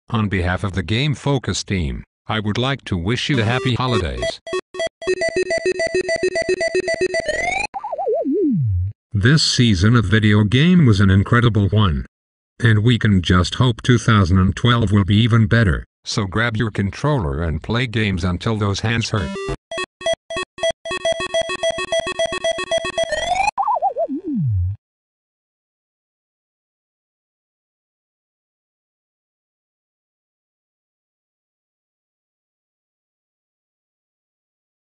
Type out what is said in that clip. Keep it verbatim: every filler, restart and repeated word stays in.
On behalf of the Game Focus team, I would like to wish you a happy holidays. This season of video game was an incredible one. And we can just hope two thousand twelve will be even better. So grab your controller and play games until those hands hurt.